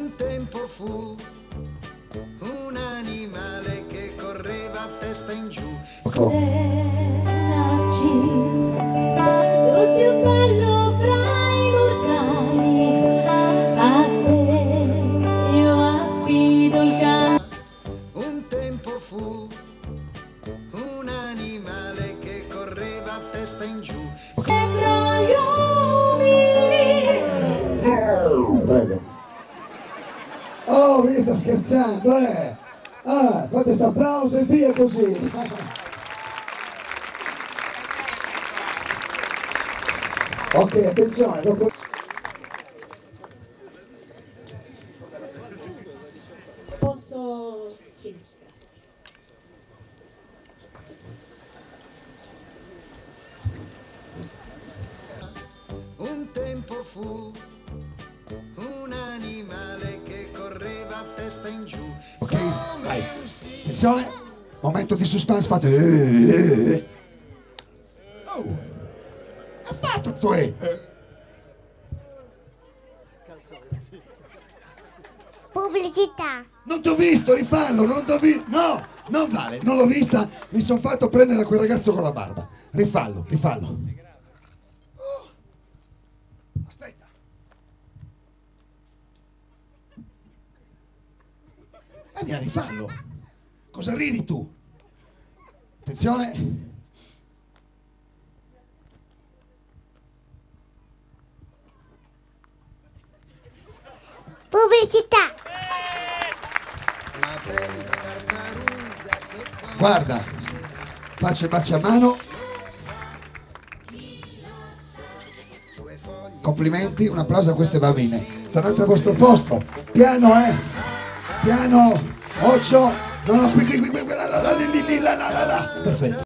Un tempo fu un animale che correva a testa in giù. Narciso, tu più bello fra i mortali, a te io affido il canto. Un tempo fu un animale che correva a testa in giù. Sembra gli uomini. Prego. Oh, mi sta scherzando, eh? Ah, fate questo applauso e via così. Ok, attenzione, dopo... Posso... sì, grazie. Un tempo fu un animale che correva a testa in giù. Ok, vai. Attenzione, momento di suspense, fate... Oh, ha fatto tu, Pubblicità. Non t'ho visto, rifallo, non t'ho visto. No, non vale, non l'ho vista, mi sono fatto prendere da quel ragazzo con la barba. Rifallo, rifallo. Oh, aspetta. Vieni, rifallo. Cosa ridi tu? Attenzione. Pubblicità. Guarda, faccio il baciamano. Complimenti, un applauso a queste bambine. Tornate al vostro posto. Piano, piano. Occhio. No, qui, là. Perfetto.